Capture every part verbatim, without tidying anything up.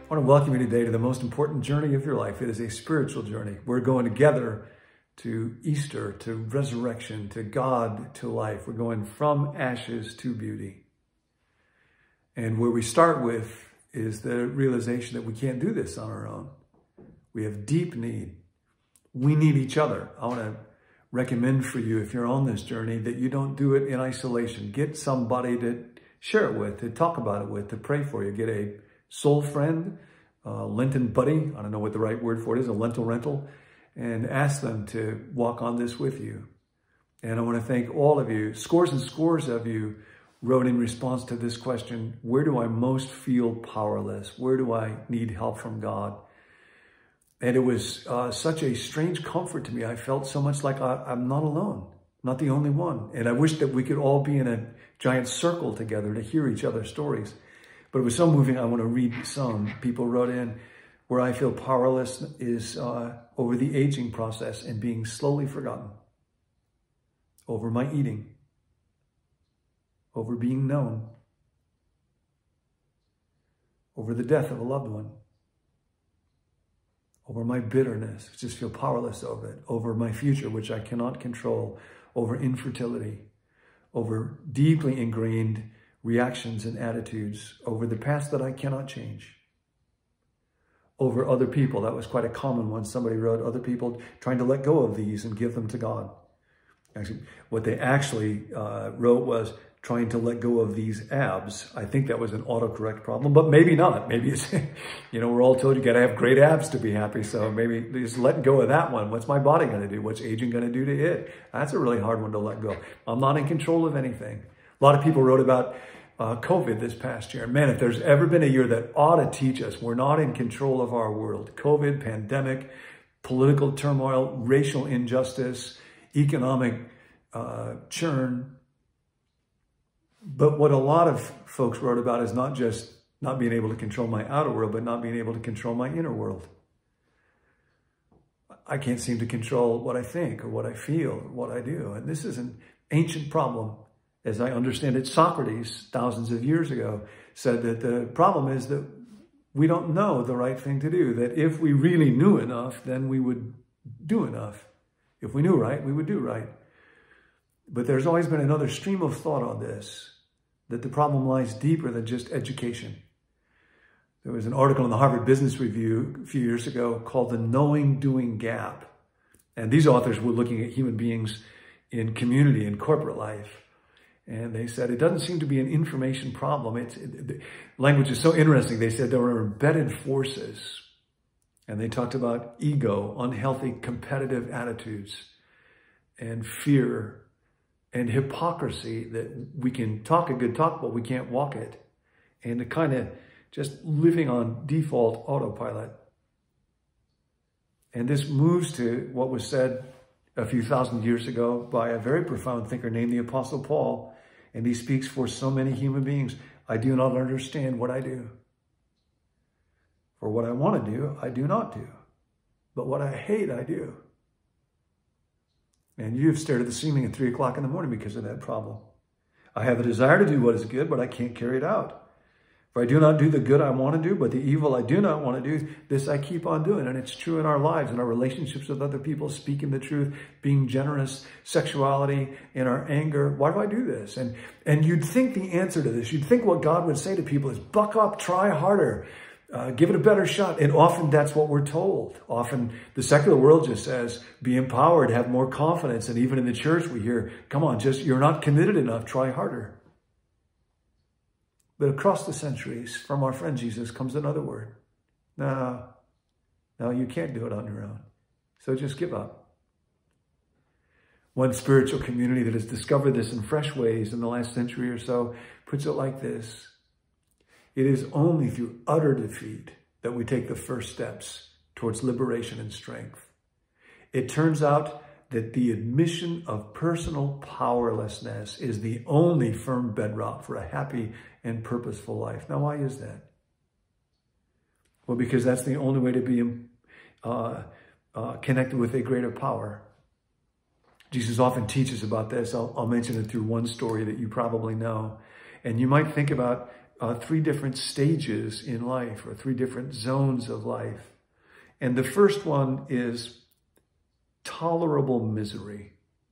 I want to welcome you today to the most important journey of your life. It is a spiritual journey. We're going together to Easter, to resurrection, to God, to life. We're going from ashes to beauty. And where we start with is the realization that we can't do this on our own. We have deep need. We need each other. I want to recommend for you, if you're on this journey, that you don't do it in isolation. Get somebody to share it with, to talk about it with, to pray for you. Get a soul friend, a Lenten buddy, I don't know what the right word for it is, a lentil rental, and ask them to walk on this with you. And I want to thank all of you. Scores and scores of you wrote in response to this question, where do I most feel powerless? Where do I need help from God? And it was uh, such a strange comfort to me. I felt so much like I, I'm not alone, not the only one. And I wish that we could all be in a giant circle together to hear each other's stories. But it was so moving, I want to read some. People wrote in, where I feel powerless is uh, over the aging process and being slowly forgotten, over my eating, over being known, over the death of a loved one, over my bitterness, just feel powerless over it, over my future, which I cannot control, over infertility, over deeply ingrained reactions and attitudes, over the past that I cannot change, over other people. That was quite a common one. Somebody wrote, other people trying to let go of these and give them to God. Actually, what they actually uh, wrote was trying to let go of these abs. I think that was an autocorrect problem, but maybe not. Maybe it's, you know, we're all told you got to have great abs to be happy. So maybe just letting go of that one. What's my body going to do? What's aging going to do to it? That's a really hard one to let go. I'm not in control of anything. A lot of people wrote about uh, COVID this past year. Man, if there's ever been a year that ought to teach us, we're not in control of our world. COVID, pandemic, political turmoil, racial injustice, economic uh, churn. But what a lot of folks wrote about is not just not being able to control my outer world, but not being able to control my inner world. I can't seem to control what I think or what I feel or what I do. And this is an ancient problem. As I understand it, Socrates, thousands of years ago, said that the problem is that we don't know the right thing to do, that if we really knew enough, then we would do enough. If we knew right, we would do right. But there's always been another stream of thought on this, that the problem lies deeper than just education. There was an article in the Harvard Business Review a few years ago called The Knowing-Doing Gap. And these authors were looking at human beings in community and corporate life. And they said, it doesn't seem to be an information problem. It's, it, the language is so interesting. They said there were embedded forces. And they talked about ego, unhealthy competitive attitudes, and fear, and hypocrisy, that we can talk a good talk, but we can't walk it. And the kind of just living on default autopilot. And this moves to what was said a few thousand years ago by a very profound thinker named the Apostle Paul. And he speaks for so many human beings. I do not understand what I do. For what I want to do, I do not do. But what I hate, I do. And you've stared at the ceiling at three o'clock in the morning because of that problem. I have a desire to do what is good, but I can't carry it out. For I do not do the good I want to do, but the evil I do not want to do, this I keep on doing. And it's true in our lives, in our relationships with other people, speaking the truth, being generous, sexuality, in our anger. Why do I do this? And, and you'd think the answer to this, you'd think what God would say to people is, buck up, try harder. Uh, give it a better shot. And often that's what we're told. Often the secular world just says, be empowered, have more confidence. And even in the church we hear, come on, just you're not committed enough, try harder. But across the centuries, from our friend Jesus comes another word. No, no, you can't do it on your own. So just give up. One spiritual community that has discovered this in fresh ways in the last century or so puts it like this. It is only through utter defeat that we take the first steps towards liberation and strength. It turns out that the admission of personal powerlessness is the only firm bedrock for a happy and purposeful life. Now, why is that? Well, because that's the only way to be uh, uh, connected with a greater power. Jesus often teaches about this. I'll, I'll mention it through one story that you probably know. And you might think about uh, three different stages in life, or three different zones of life. And the first one is tolerable misery.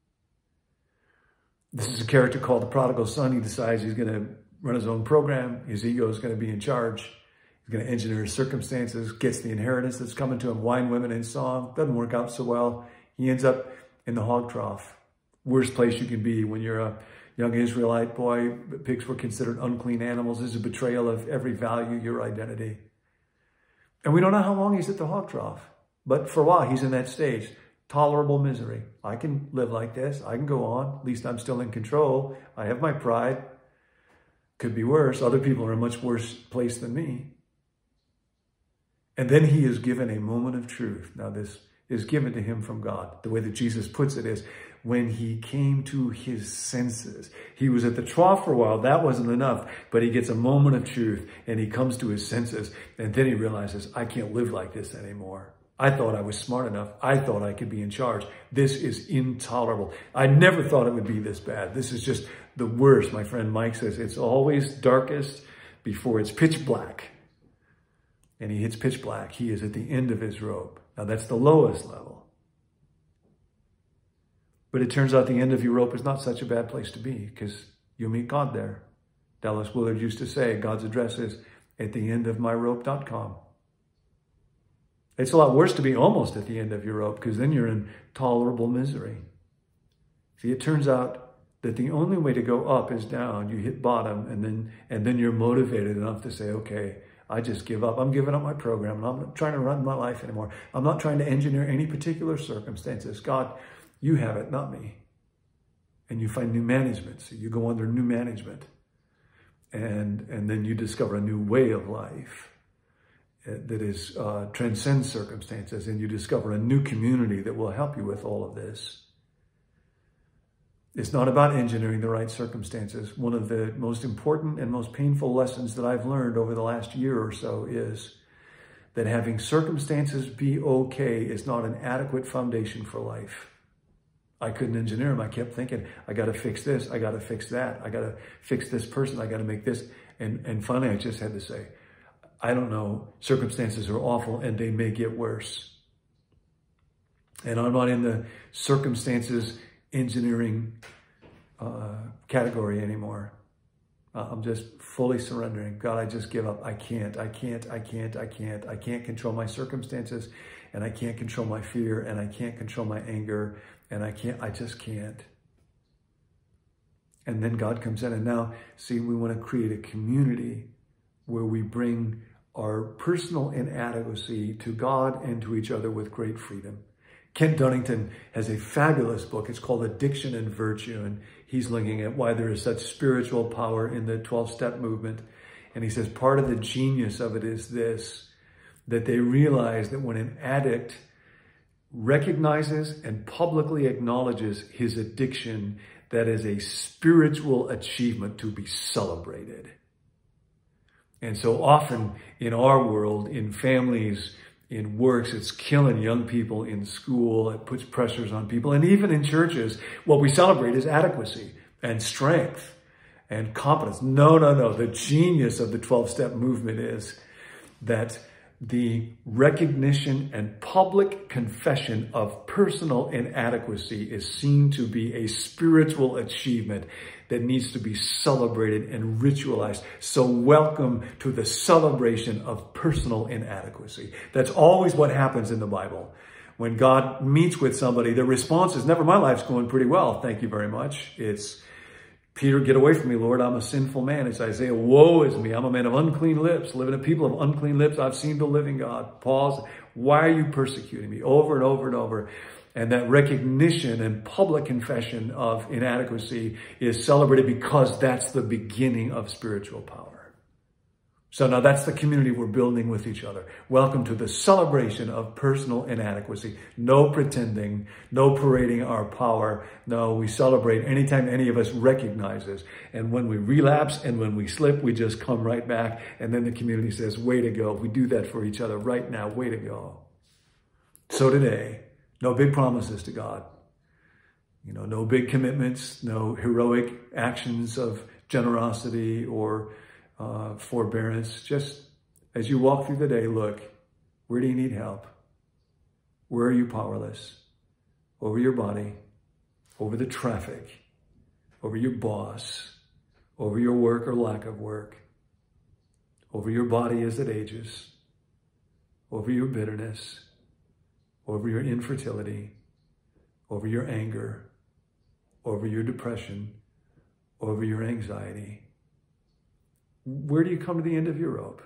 This is a character called the prodigal son. He decides he's going to run his own program. His ego is going to be in charge. He's going to engineer his circumstances, gets the inheritance that's coming to him, wine, women, and song. Doesn't work out so well. He ends up in the hog trough. Worst place you can be when you're a young Israelite boy. Pigs were considered unclean animals. It's a betrayal of every value, your identity. And we don't know how long he's at the hog trough. But for a while, he's in that stage. Tolerable misery. I can live like this. I can go on. At least I'm still in control. I have my pride. Could be worse. Other people are in a much worse place than me. And then he is given a moment of truth. Now this is given to him from God. The way that Jesus puts it is, when he came to his senses. He was at the trough for a while. That wasn't enough. But he gets a moment of truth and he comes to his senses. And then he realizes, I can't live like this anymore. I thought I was smart enough. I thought I could be in charge. This is intolerable. I never thought it would be this bad. This is just the worst. My friend Mike says it's always darkest before it's pitch black. And he hits pitch black. He is at the end of his rope. Now that's the lowest level. But it turns out the end of your rope is not such a bad place to be, because you'll meet God there. Dallas Willard used to say, God's address is at the end of my rope dot com. It's a lot worse to be almost at the end of your rope, because then you're in tolerable misery. See, it turns out that the only way to go up is down. You hit bottom, and then, and then you're motivated enough to say, okay, I just give up. I'm giving up my program, and I'm not trying to run my life anymore. I'm not trying to engineer any particular circumstances. God, you have it, not me. And you find new management. So you go under new management. And, and then you discover a new way of life that is uh, transcends circumstances. And you discover a new community that will help you with all of this. It's not about engineering the right circumstances. One of the most important and most painful lessons that I've learned over the last year or so is that having circumstances be okay is not an adequate foundation for life. I couldn't engineer them. I kept thinking, I got to fix this. I got to fix that. I got to fix this person. I got to make this. And, and finally, I just had to say, I don't know. Circumstances are awful and they may get worse. And I'm not in the circumstances engineering uh, category anymore. Uh, I'm just fully surrendering. God, I just give up. I can't, I can't, I can't, I can't. I can't control my circumstances, and I can't control my fear, and I can't control my anger. And I can't, I just can't. And then God comes in, and now, see, we want to create a community where we bring our personal inadequacy to God and to each other with great freedom. Kent Dunnington has a fabulous book. It's called Addiction and Virtue. And he's looking at why there is such spiritual power in the twelve-step movement. And he says part of the genius of it is this, that they realize that when an addict recognizes and publicly acknowledges his addiction, that is a spiritual achievement to be celebrated. And so often in our world, in families, in works, it's killing young people in school. It puts pressures on people. And even in churches, what we celebrate is adequacy and strength and competence. No, no, no. The genius of the twelve-step movement is that the recognition and public confession of personal inadequacy is seen to be a spiritual achievement that needs to be celebrated and ritualized. So welcome to the celebration of personal inadequacy. That's always what happens in the Bible. When God meets with somebody, the response is never, my life's going pretty well, thank you very much. It's, Peter, get away from me, Lord, I'm a sinful man. It's Isaiah, woe is me, I'm a man of unclean lips, living a people of unclean lips. I've seen the living God. Pause. Why are you persecuting me? Over and over and over. And that recognition and public confession of inadequacy is celebrated because that's the beginning of spiritual power. So now that's the community we're building with each other. Welcome to the celebration of personal inadequacy. No pretending, no parading our power. No, we celebrate anytime any of us recognizes. And when we relapse and when we slip, we just come right back. And then the community says, way to go. We do that for each other right now. Way to go. So today, no big promises to God. You know, no big commitments, no heroic actions of generosity or uh, forbearance. Just as you walk through the day, look, where do you need help? Where are you powerless? Over your body, over the traffic, over your boss, over your work or lack of work, over your body as it ages, over your bitterness, over your infertility, over your anger, over your depression, over your anxiety. Where do you come to the end of your rope?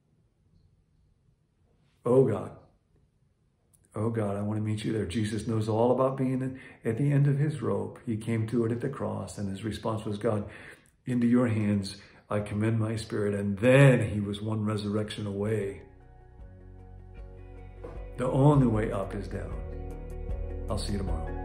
Oh God, oh God, I want to meet you there. Jesus knows all about being at the end of his rope. He came to it at the cross, and his response was, God, into your hands I commend my spirit. And then he was one resurrection away. The only way up is down. I'll see you tomorrow.